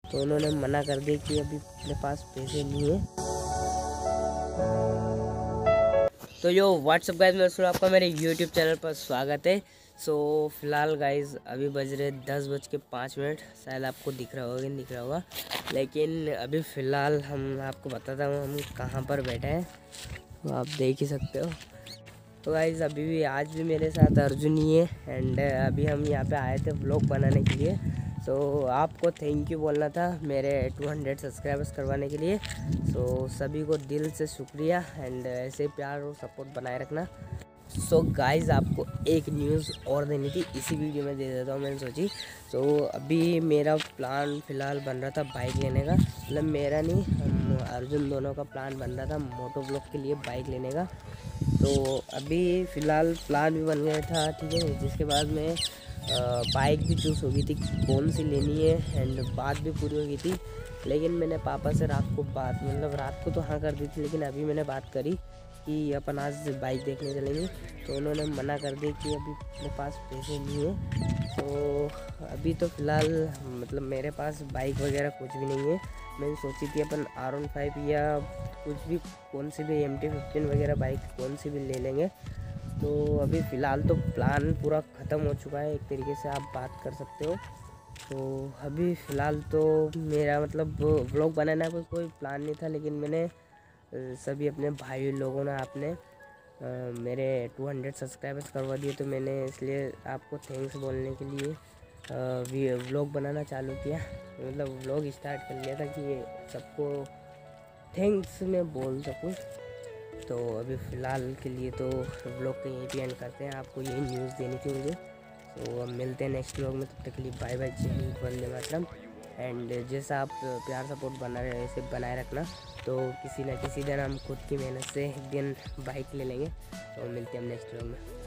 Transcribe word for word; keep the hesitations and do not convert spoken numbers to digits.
तो उन्होंने मना कर दिया कि अभी अपने पास पैसे नहीं है। तो यो व्हाट्सअप गाइज, मैं सुन आपका मेरे यूट्यूब चैनल पर स्वागत है। सो so, फिलहाल गाइज अभी बज रहे दस बज के पाँच मिनट। शायद आपको दिख रहा होगा कि नहीं दिख रहा होगा, लेकिन अभी फ़िलहाल हम आपको बताता हूँ हम कहाँ पर बैठे हैं, तो आप देख ही सकते हो। तो गाइज अभी भी आज भी मेरे साथ अर्जुन ही है एंड अभी हम यहाँ पे आए थे व्लॉग बनाने के लिए। सो so, आपको थैंक यू बोलना था मेरे दो सौ सब्सक्राइबर्स करवाने के लिए। सो so, सभी को दिल से शुक्रिया एंड ऐसे प्यार और सपोर्ट बनाए रखना। सो so, गाइज़ आपको एक न्यूज़ और देनी थी, इसी वीडियो में दे देता हूँ मैंने सोची। सो so, अभी मेरा प्लान फ़िलहाल बन रहा था बाइक लेने का, मतलब मेरा नहीं, हम अर्जुन दोनों का प्लान बन रहा था मोटो ब्लॉग के लिए बाइक लेने का। तो अभी फ़िलहाल प्लान भी बन गया था, ठीक है, जिसके बाद में बाइक भी चूज़ हो गई थी कौन सी लेनी है एंड बात भी पूरी हो गई थी। लेकिन मैंने पापा से रात को बात मतलब रात को तो हाँ कर दी थी, लेकिन अभी मैंने बात करी कि अपन आज बाइक देखने चलेंगे। तो उन्होंने मना कर दिया कि अभी मेरे पास पैसे नहीं है। तो अभी तो फ़िलहाल मतलब मेरे पास बाइक वगैरह कुछ भी नहीं है। मैंने सोची थी अपन आर वन फाइव या कुछ भी कौन सी भी एम टी फिफ्टीन वगैरह बाइक कौन सी भी ले लेंगे। तो अभी फ़िलहाल तो प्लान पूरा ख़त्म हो चुका है, एक तरीके से आप बात कर सकते हो। तो अभी फ़िलहाल तो मेरा मतलब व्लॉग बनाना कोई कोई प्लान नहीं था, लेकिन मैंने सभी अपने भाई लोगों ने आपने मेरे दो सौ सब्सक्राइबर्स करवा दिए, तो मैंने इसलिए आपको थैंक्स बोलने के लिए व्लॉग बनाना चालू किया, मतलब व्लॉग स्टार्ट कर लिया था कि ये सबको थैंक्स मैं बोल सकूँ। तो अभी फ़िलहाल के लिए तो व्लॉग को यहीं पे एंड करते हैं, आपको यही न्यूज़ देनी थी मुझे। तो अब मिलते हैं नेक्स्ट व्लॉग में, तब तक के लिए बाय बाय, जय हिंद, वंदे मातरम। एंड जैसा आप प्यार सपोर्ट बना रहे ऐसे बनाए रखना। तो किसी न किसी दिन हम खुद की मेहनत से एक दिन बाइक ले लेंगे। तो मिलते हैं हम नेक्स्ट व्लॉग में।